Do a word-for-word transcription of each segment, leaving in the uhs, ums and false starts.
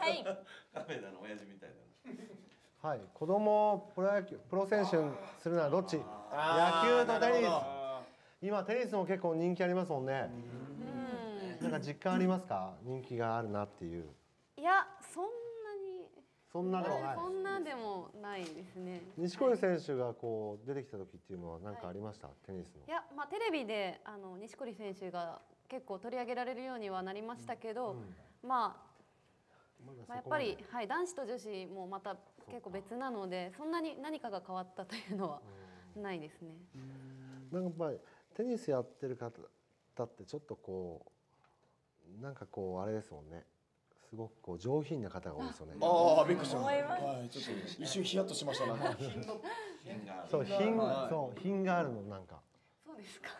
はい亀田の親父みたいだな。はい、子供をプロ野球プロ選手にするならどっち？野球とテニス。今テニスも結構人気ありますもんね。なんか実感ありますか？人気があるなっていう。 いや、そんなに。 そんなでもない。 そんなでもないですね。 錦織選手がこう出てきた時っていうのは何かありました？はい、テニスの。 いや、まあテレビであの錦織選手が結構取り上げられるようにはなりましたけど、うん、まあ。まあやっぱり、はい、男子と女子もまた結構別なので、そんなに何かが変わったというのはないですね。 なんかやっぱりテニスやってる方ってちょっとこうなんかこうあれですもんね。すごくこう上品な方が多いですよね。 ああ、びっくりした。はい、ちょっと一瞬ヒヤッとしましたね。 そう、品、そう、品があるのなんか。 そうですか。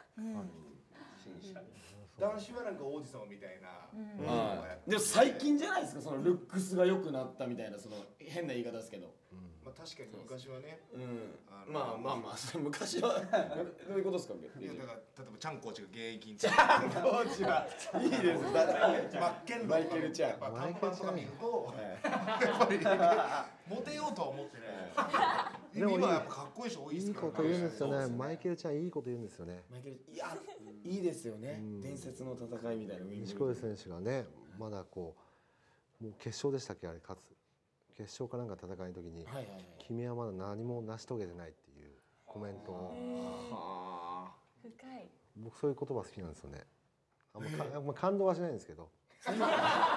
男子はなんか王子様みたいな。 でも最近じゃないですか、そのルックスが良くなったみたいな、その変な言い方ですけど。 まあ確かに昔はね。 まあまあまあ、昔はどういうことですか。 いやだから例えばチャンコーチが現役。 チャンコーチはいいです。 マッケンローマイケルちゃん。 看板とか見るとやっぱりモテようとは思ってね。でも今やっぱかっこいい人多いですから。 いいこと言うんですよね。マイケルちゃんいいこと言うんですよね。 マイケル、いやいいですよね。伝説の戦いみたいな。 錦織選手がね、まだこうもう決勝でしたっけあれ勝つ。決勝かなんか戦いの時に「君はまだ何も成し遂げてない」っていうコメントを。 深い。 僕そういう言葉好きなんですよね。あんまあんま感動はしないんですけど。 どこに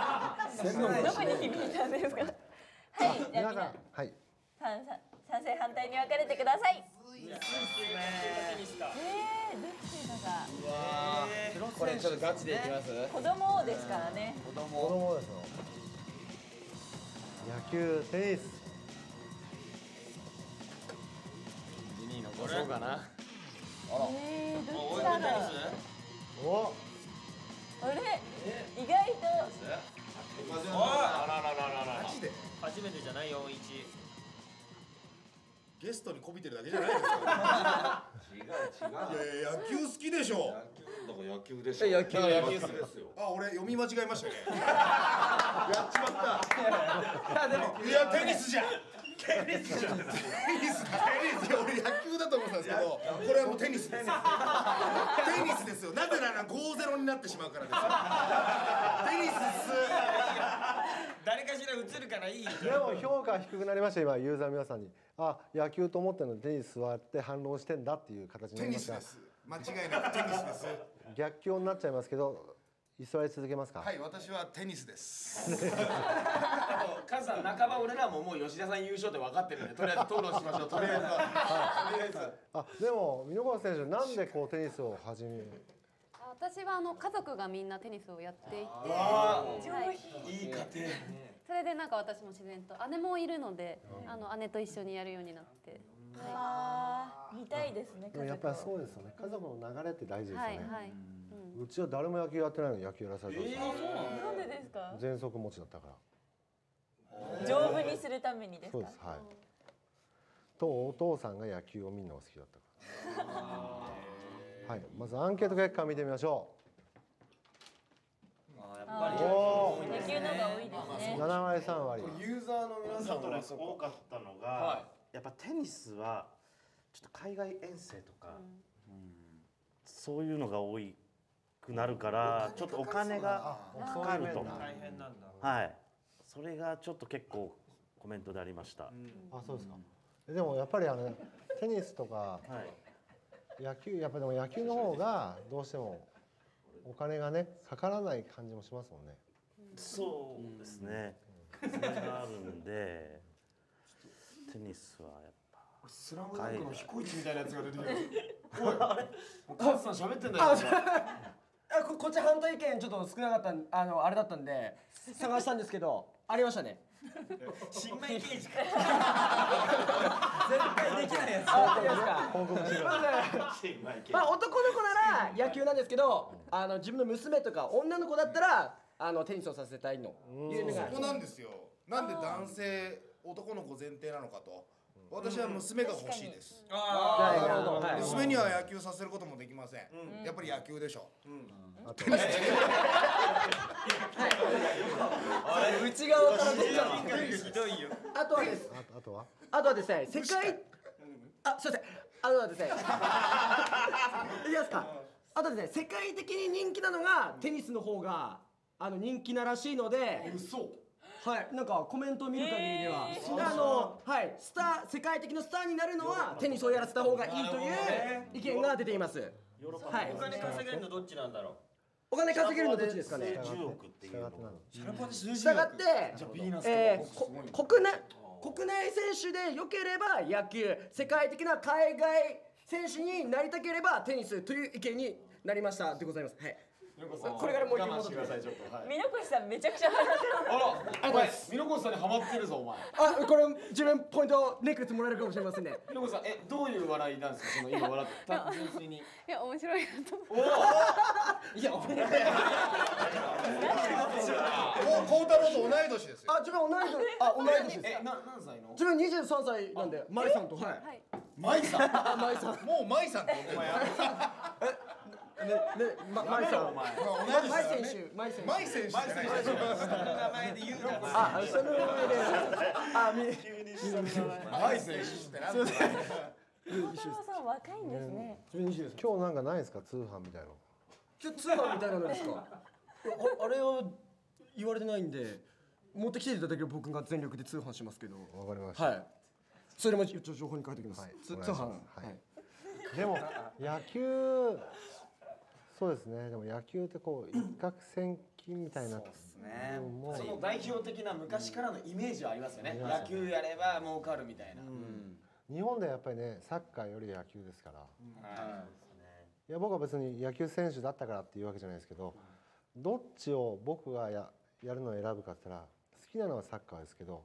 響いたんですか。はい、じゃあ皆さん、 はい。 賛成反対に分かれてください。ええ、どっちだか。 これちょっとガチでいきます。 子供王ですからね。 子供。子供ですよ。野球、テニス。 ジニーの子そうかな。あら。 ええ、どっちだろう。 お。 あれ、意外と。 あららららら。 マジで。 初めてじゃないよ、一。 ゲストにこびてるだけじゃないですか。 違う違う。 いや野球好きでしょ。 野球だから野球でしょ。 野球野球ですよ。 あ、俺読み間違えましたね。 やっちまった。 でもいやテニスじゃん。 テニスじゃん。 テニスだ。テニス。俺野球だと思ったんですけど、これはもうテニスです。テニスですよ。なぜならごゼロになってしまうからですよ。テニスっす。 誰かしら映るからいい。 でも評価低くなりました今ユーザーの皆さんに。あ、野球と思ってるのにテニス座って反論してんだっていう形になテりますが。 ニスです。間違いなくテニスです。 逆境になっちゃいますけど、居座り続けますか。 はい、私はテニスです。 カズさん、半ば俺らももう吉田さん優勝って分かってるんで、とりあえず討論しましょう。とりあえず。 あ、でも箕輪選手なんでこうテニスを始める。 私はあの家族がみんなテニスをやっていて、 いい家庭。 それでなんか私も自然と姉もいるので、あの姉と一緒にやるようになって。 ああ、見たいですね。 やっぱりそうですよね。家族の流れって大事ですよね。 はいはい。 うちは誰も野球やってないのに野球やらされたんですよ。 なんでですか。 喘息持ちだったから。 丈夫にするためにですか。 そうです。はい。とお父さんが野球を見るのが好きだったから。はい。まずアンケート結果見てみましょう。あ、やっぱり野球の方が多いですね。 ななわりさんわり。 ユーザーの皆さんとね多かったのが、やっぱテニスはちょっと海外遠征とか、そういうのが多いくなるからちょっとお金がかかると。 大変なんだ。 はい。それがちょっと結構コメントでありました。 あ、そうですか。でもやっぱりあのテニスとか野球、やっぱでも野球の方がどうしてもお金がねかからない感じもしますもんね。 そうですね。それがあるんでテニスはやっぱ。 スラムダンクの彦一みたいなやつが出てきた。おい、カズさん喋ってんだよ。 あ、ここっち反対意見ちょっと少なかったん、あのあれだったんで探したんですけどありましたね。 新米刑事か。 絶対できないやつ。あ、いいですか。 報告しろ。 まあ男の子なら野球なんですけど、あの自分の娘とか女の子だったらあのテニスをさせたいの。 そこなんですよ。なんで男性男の子前提なのかと。 私は娘が欲しいです。 ああなるほど。はい娘には野球させることもできません。やっぱり野球でしょ。 内側から出ちゃう。 ひどいよ。 あとはです。 ああとはあとはですね、世界あ、すいません。あとはですね。いきますか。あとですね、世界的に人気なのがテニスの方があの人気ならしいので。 嘘。 はい、なんかコメントを見る限りでは、あのはいスター世界的なスターになるのはテニスをやらせた方がいいという意見が出ています。はい。 お金稼げるのどっちなんだろう。 お金稼げるのどっちですかね。 じゅうおくっていうのがシャラポンで数字したがって、えー、こ国内国内選手で良ければ野球、世界的な海外選手になりたければテニスという意見になりましたでございます。はい。これからもう一回戻ってください。 ちょっと。はい。 美濃越さんめちゃくちゃハマってる。 あら、お前、美濃越さんにハマってるぞ、お前。 あ、これ自分ポイントネックレスもらえるかもしれませんね。 美濃越さん、え、どういう笑いなんですか、その今笑って、た純粋に。 いや面白いなと思って。 おお。 いや、おめでとう。 孝太郎と同い年ですよ。 あ、自分同い年、あ、同い年です。 え、な、何歳の。 自分にじゅうさんさいなんで、マイさんと、はい。 はい。 マイさん。 あ、マイさん。 もう舞さんって呼んでる。 ね、ね、ま、マイさん。マイ選手、マイ選手。 舞選手じゃないです人の名前で言うな。 あ、その名前で。あ、み。 舞選手ってなんだ。 孝太郎さん若いんですね。 今日なんかないですか通販みたいの。 今日通販みたいなのですか。あ、あれを言われてないんで、持ってきていただければ僕が全力で通販しますけど。 わかりました。 はい。それも一応情報に書いておきます。通販。はい。 でも野球そうですね。でも野球ってこう一攫千金みたいな。そうですね。その代表的な昔からのイメージはありますよね。野球やれば儲かるみたいな。 日本でやっぱりねサッカーより野球ですから。いや僕は別に野球選手だったからっていうわけじゃないですけど、どっちを僕がややるのを選ぶかって言ったら好きなのはサッカーですけど。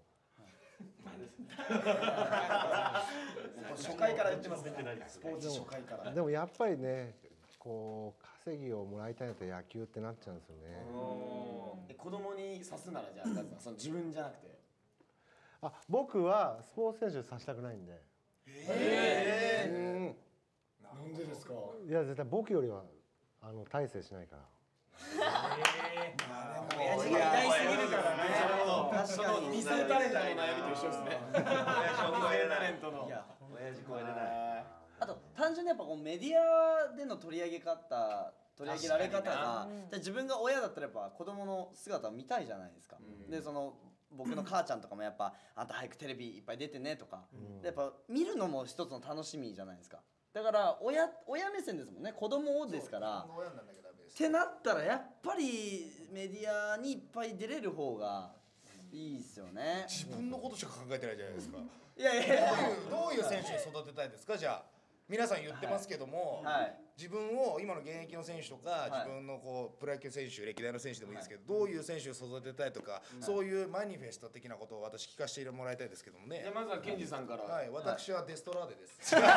初回から言ってますね。スポーツ初回から。 でもやっぱりね。こう稼ぎをもらいたいのと野球ってなっちゃうんですよね。 子供にさすならじゃあその自分じゃなくて。 あ、僕はスポーツ選手させたくないんで。 ええ。なんでですか。 いや絶対僕よりはあの大成しないから。 ええ。親父が大すぎるからね。 なるほど。確かに。理想タレントの悩みと一緒ですね。親父タレントの。 いや、親父超えれない。 あと単純にやっぱこうメディアでの取り上げ方取り上げられ方が、自分が親だったらやっぱ子供の姿を見たいじゃないですか。でその僕の母ちゃんとかもやっぱあんた早くテレビいっぱい出てねとか、やっぱ見るのも一つの楽しみじゃないですか。だから親親目線ですもんね。子供をですから。ってなったらやっぱりメディアにいっぱい出れる方がいいですよね。 自分のことしか考えてないじゃないですか。 いやいやどういうどういう選手に育てたいですか。じゃあ皆さん言ってますけども、 はい、 自分を今の現役の選手とか、はい、自分のこうプロ野球選手歴代の選手でもいいですけど、はい、どういう選手を育てたいとか、はい、そういうマニフェスト的なことを私聞かせてもらいたいですけどもね。 じゃあまずはケンジさんから。 はい、私はデストラーデです。違う。違う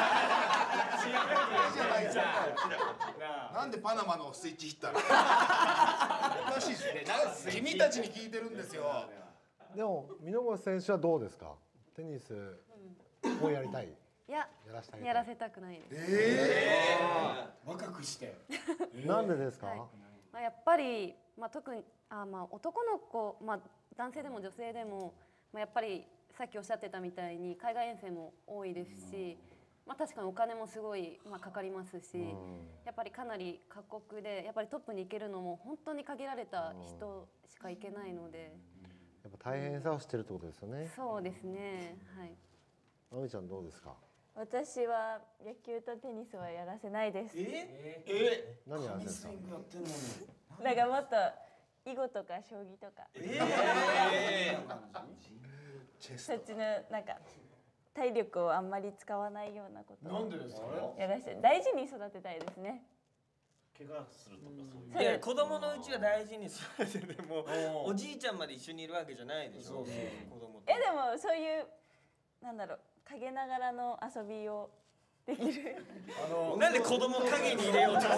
じゃない。なんでパナマのスイッチヒッター。おかしいですね。君たちに聞いてるんですよ。 でも美濃越選手はどうですか。テニスをやりたい。 いや、やらせたくないです。 ええ。若くして。 なんでですか。 はい、まあやっぱり、まあ特にあまあ男の子、まあ男性でも女性でも、まあやっぱりさっきおっしゃってたみたいに海外遠征も多いですし、まあ確かにお金もすごいまあかかりますし、やっぱりかなり各国でやっぱりトップに行けるのも本当に限られた人しか行けないので。 やっぱ大変さを知ってるってことですよね。 そうですね。はい。 あみちゃんどうですか。 私は野球とテニスはやらせないです。 ええ。 何やらせるんですか。 なんかもっと囲碁とか将棋とか。ええ。そっちのなんか体力をあんまり使わないようなことを。 なんでですか。 やらせて大事に育てたいですね。 怪我するとかそういう。いや子供のうちは大事に育ててもおじいちゃんまで一緒にいるわけじゃないでしょ。 えでもそういうなんだろう。陰ながらの遊びをできる。 あのなんで子供影に入れようとしてる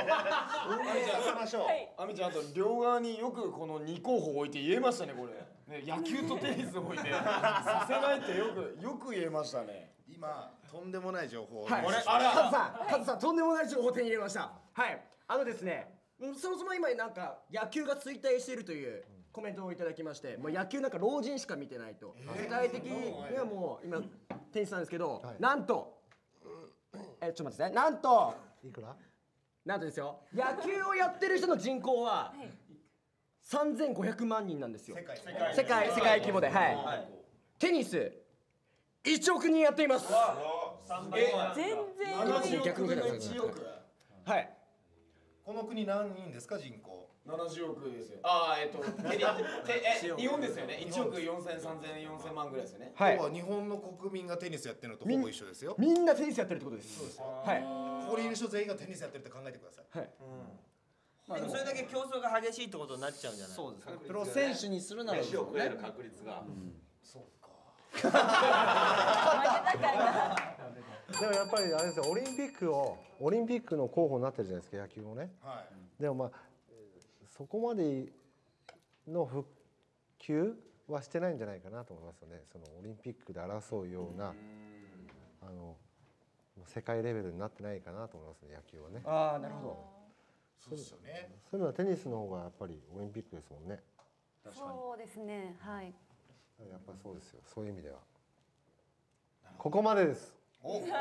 あみちゃん、あと両側によくこのに候補置いて言えましたね、これ。ね、野球とテニス置いてさせないってよくよく言えましたね。 今とんでもない情報を、 はい、 あれカズさん、カズさん、とんでもない情報を手に入れました。はい、あのですね、うんそもそも今なんか野球が衰退しているというコメントをいただきまして、もう野球なんか老人しか見てないと、世界的にはもう今テニスなんですけど、 はいなんと、えちょっと待ってください、なんと、 いくら？ なんとですよ、野球をやってる人の人口はさんぜんごひゃくまんにんなんですよ。 世界世界世界規模で、はい。テニスいちおくにんやっています。 全然ななじゅう逆にぐらいですいちおく。 はい。 この国何人ですか人口？ ななじゅうおくですよ。ああ、えっと、テレてえ日本ですよね。いちおくよんせん、さんぜん、よんせんまんぐらいですよね。 はい要は日本の国民がテニスやってるのとほぼ一緒ですよ。 みんなテニスやってるってことです。はい。 ここにいる人全員がテニスやってるって考えてください。 でもそれだけ競争が激しいってことになっちゃうんじゃない？ そうですね。プロ選手にするならですよね。 確率が。 でもやっぱりあれですよ、オリンピックをオリンピックの候補になってるじゃないですか、野球もね。 はい。 でもまあそこまでの復旧はしてないんじゃないかなと思いますよね。そのオリンピックで争うようなあの世界レベルになってないかなと思いますね、野球はね。 ああ、なるほど。 そうですよね。 そういうのはテニスの方がやっぱりオリンピックですもんね。 そうですね。はい。 やっぱりそうですよ。そういう意味では。ここまでです。 お。 はい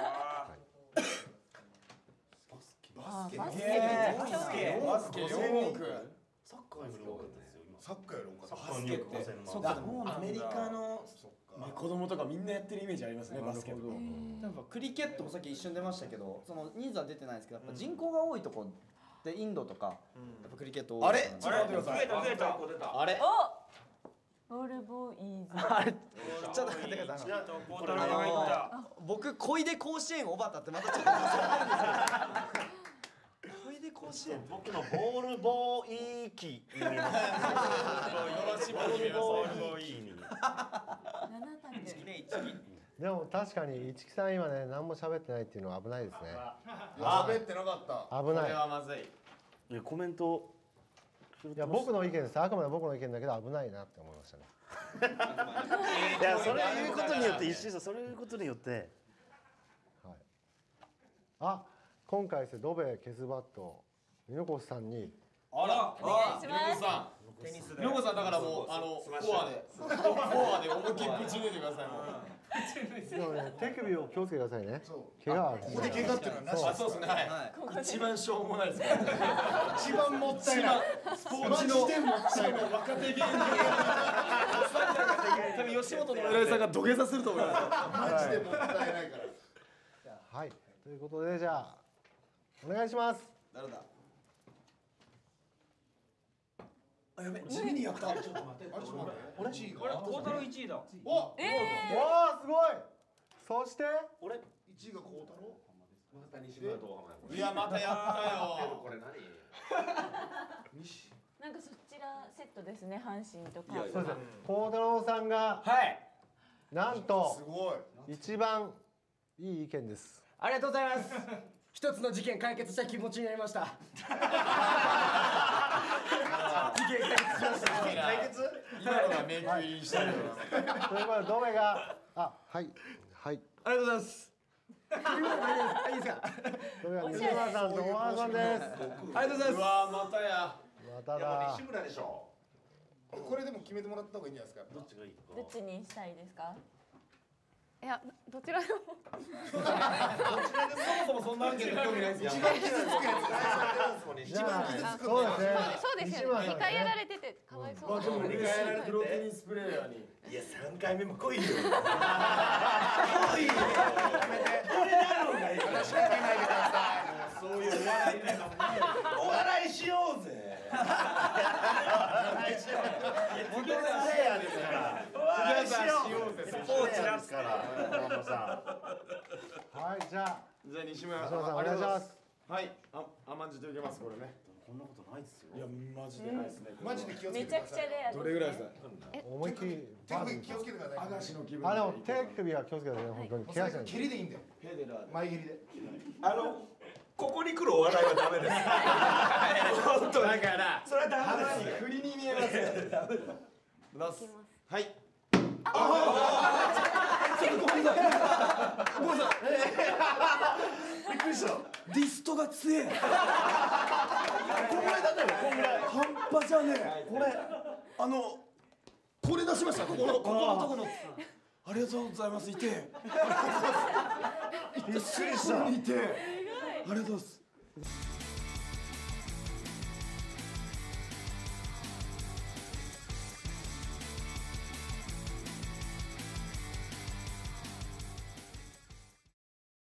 あバスケめっちゃ多い。 バスケよんおく。 サッカーより多かったですよ今。 サッカーより多かった。 バスケってそうか、アメリカの子供とかみんなやってるイメージありますね、バスケット。 やっぱクリケットもさっき一瞬出ましたけど、その人数は出てないですけど、やっぱ人口が多いとこでインドとか、やっぱクリケット多い。 あれ、ちょっと待ってください。 増えた増えた。 あれ、 お、ボールボーイーズ。 あれ、ちょっと待ってください。あの僕小出甲子園おばたってまたちょっと忘れてるんですよ。小出甲子園。 僕のボールボーイーキに見えます。ボールボーイーキに。 七択。 でも確かに市木さん今ね何も喋ってないっていうのは危ないですね。 喋ってなかった。 危ない。 これはまずい。 いやコメント。 いや僕の意見です。あくまで僕の意見だけど危ないなって思いましたね。 いやそれ言うことによって石井さんそれ言うことによって。 はい。あ、今回ですねドベケスバットミノコスさんに。 あら、 お願いしますミノコさん。 テニスで。 ミノコさんだからもうあのフォアで、フォアで思いっきりぶち抜いてください。もう。 でもね手首を気をつけてくださいね。怪我は。 ここで怪我っていうのはなし。 あ、そうですね。はい。一番しょうもないですね。 一番もったいない。 スポーツの若手芸人。多分吉本の村井さんが土下座すると思います。 マジでもったいないから。 はい。ということでじゃあお願いします。 誰だ。 あ、やべ、地味にやった。 あれちょっと待って。俺いちいが。 これ孝太郎一位だ。 お。 えわあすごい。そして俺一位が孝太郎。 いや、またやったよ。 ー、なんかそちらセットですね、阪神とカープ。 そうです。孝太郎さんがはい。 なんとすごい。 一番いい意見です。 ありがとうございます。一つの事件解決した気持ちになりました。事件解決しました。 解決？今のが迷宮入りしたよ。 ということでドベがあはいはい。 ありがとうございます。いいですか。 ドベが西村さんと大原さんです。 ありがとうございます。 うわ、またや。 まただ。 村でしょ。これでも決めてもらった方がいいんじゃないですか。 どっちがいいか。 どっちにしたいですか？ いやどちらでも。 そもそもそんなアンケート興味ないですよ。 一番傷つくやつ。 じゃあ傷つくそうですね。 そうですよね。二回やられててかわいそう。 でもにかいやられてプロテニスプレーヤーに。 いや三回目も来いよ。来いよ。 話しかけないでください。 そういうお笑いね。 お笑いしようぜ。お笑いしようぜ。本当だせやですから。お笑いしようぜ。スポーツですから。山本さん。 はいじゃあじゃあ西村西村さんお願いします。 はい、あ、甘んじていけますこれね。 こそんなことないですよ。 いやマジでないですね。 マジで気をつけめちゃてください。 くちゃレアです、ね。 どれぐらいですか。 思いっきり手首気をつけてください。 アガシの気分。 あでも手首は気をつけてね本当に怪我しない。 蹴りでいいんだよ。 フェデラー。 前蹴りで。 あのここに来るお笑いはダメです。本当だからそれはダメです。 振りに見えますよ。ラス。はい。 びっくりした。 ディストが強え。こんぐらいだったよ。こんぐらい。半端じゃねえ。これあのこれ出しました。ここのここのところ。ありがとうございます。いて。びっくりした。いて。ありがとうございます。